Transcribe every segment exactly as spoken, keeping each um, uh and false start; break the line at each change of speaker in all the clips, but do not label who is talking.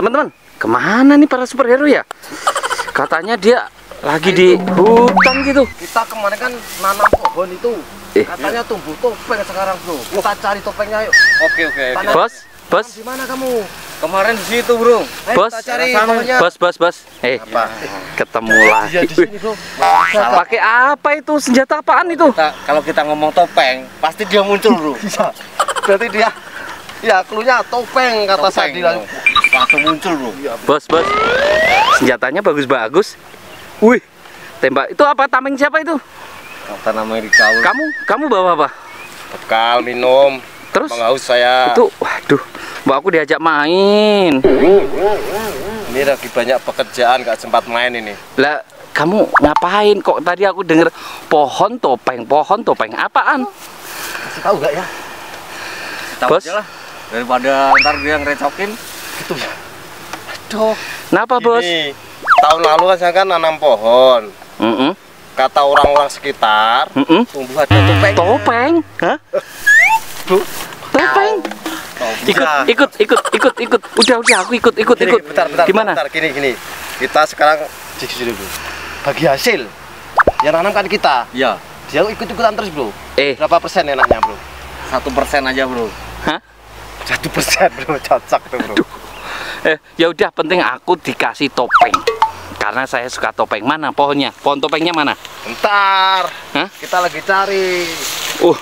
Teman-teman, kemana nih para superhero ya? Katanya dia lagi di hutan gitu.
Kita kemarin kan nanam pohon itu,
eh.
katanya tumbuh topeng sekarang bro. Kita cari topengnya yuk.
Oke oke. oke.
Bos, bos.
Di mana kamu?
Kemarin di situ bro.
Ayo
Bos,
kita cari
sana.
pohonnya.
Bos, bos, bos. Eh,
Apa?
ketemu
Iya
lagi.
di sini bro.
Pakai apa itu? Senjata apaan itu?
Kita, kalau kita ngomong topeng, pasti dia muncul bro.
Bisa. Berarti dia, ya klunya topeng kata
Topeng,
Sadi.
bro. Langsung muncul bro.
Bos, bos. Senjatanya bagus-bagus. Wih, tembak. Itu apa? Tameng siapa itu?
Kata namanya dikawal.
Kamu, kamu bawa apa?
Bekal minum.
Terus?
Mengaus saya.
Itu, waduh. Mbak aku diajak main.
Ini lagi banyak pekerjaan, gak sempat main ini.
Lah, kamu ngapain? Kok tadi aku denger pohon topeng, pohon topeng. Apaan?
Kasih tahu gak ya?
Tahu
Bos?
aja lah. Daripada ntar dia ngerecokin.
Gitu ya. Aduh.
Kenapa, bos?
Ini, tahun lalu kan saya kan nanam pohon.
Mm-mm.
Kata orang-orang sekitar,
Mm-mm.
tumbuh ada topeng.
Topeng? Hah?
Bro.
Topeng? Ikut, ikut, ikut, ikut, ikut. Udah, udah, aku ikut, ikut,
Gini,
ikut.
bentar, bentar,
Gimana?
bentar, gini, gini. Kita sekarang
Di sini bro. Bagi hasil yang nanam kan kita.
ya
Dia ikut-ikutan terus bro.
Eh,
Berapa persen enaknya bro?
satu persen aja bro.
hah?
Satu persen bro, cocok tuh bro.
Eh, ya udah, penting aku dikasih topeng. Karena saya suka topeng. Mana pohonnya? Pohon topengnya mana?
Bentar.
Hah?
Kita lagi cari.
Uh,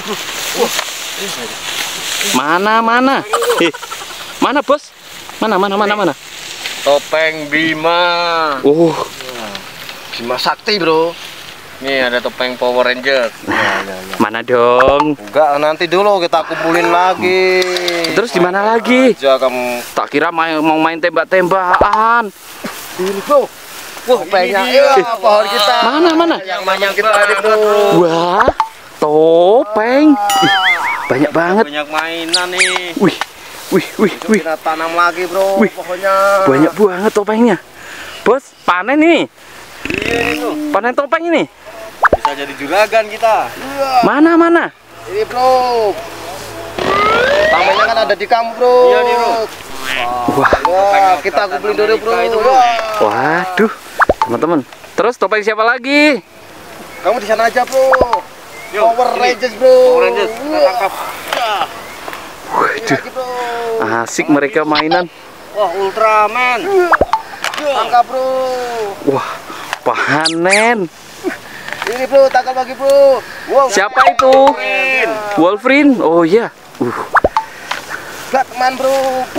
mana, mana? Eh, mana, bos? Mana, mana, mana, mana?
Topeng Bima.
Uh,
Bima Sakti bro.
Nih ada topeng Power Ranger.
mana dong?
Enggak, nanti dulu kita kumpulin lagi.
Terus di mana lagi?
Aja kamu.
Tak kira main, mau main tembak-tembakan.
Ini bro. Wah, topengnya.
ini dia.
Iya, pohon kita.
Mana, mana?
Yang banyak kita tadi bro.
Wah, topeng. Ih, banyak banget.
Banyak mainan nih.
Wih, wih, wih, wih.
Kita tanam lagi bro.
Wih,
Pohonnya.
banyak banget topengnya. Bos, panen nih.
Iya ini bro.
Panen topeng ini.
Bisa jadi juragan kita.
Mana, mana?
Ini bro. Tamengnya kan ada di kamu bro.
Iya nih bro.
Wah,
Wah, kita kumpulin dulu bro.
Itu, bro.
Wah.
waduh, teman-teman. Terus topeng siapa lagi?
Kamu di sana aja bro.
Yuk,
Power
sini.
Rangers bro.
Power Rangers, kita tangkap.
Waduh,
Lagi bro.
asik mereka mainan.
Wah, Ultraman.
Tangkap bro.
Wah, panen.
Ini bro, tangkap lagi bro. Wow.
Siapa itu? Wolverine. Oh iya. Uh,
Batman bro.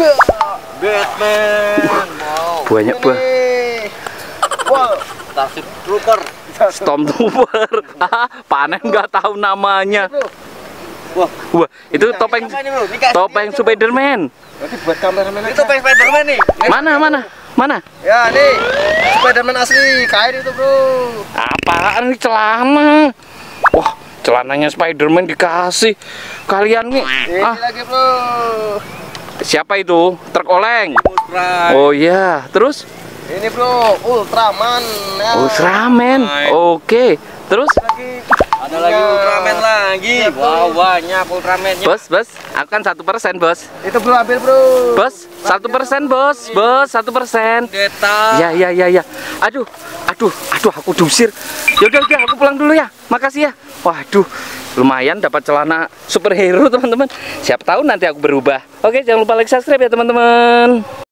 Batman. Wow.
banyak banget.
Ini. Wow.
Starship Trooper.
Stormtrooper. Ah, panen nggak tahu namanya.
Bro.
Wah,
Wah, itu topeng
apa ini bro? Dikasih
topeng
aja, bro.
Spiderman.
Nanti buat kameramen
Ini
aja.
topeng Spiderman nih.
Mana, mana? Mana?
Ya nih. Spiderman asli, kain itu bro.
Apaan ini celana? Wah, celananya Spiderman dikasih. Kalian nih.
Ini
Ah,
lagi bro.
siapa itu? Truk oleng.
Ultraman.
Oh iya, terus
Ini bro, Ultraman. Ya.
Ultraman. Oke. Terus
Lagi.
Ada lagi Ultraman lagi. Wow, banyak Ultramannya.
bos, bos, aku kan satu persen bos.
Itu bro, ambil bro.
Bos, satu persen bos, bos, satu persen.
Deta.
Ya, ya, ya, ya. Aduh, aduh, aduh, aku diusir. Yaudah, udah, aku pulang dulu ya. Makasih ya. Waduh, lumayan dapat celana superhero teman-teman. Siapa tahu nanti aku berubah. Oke, jangan lupa like, subscribe ya teman-teman.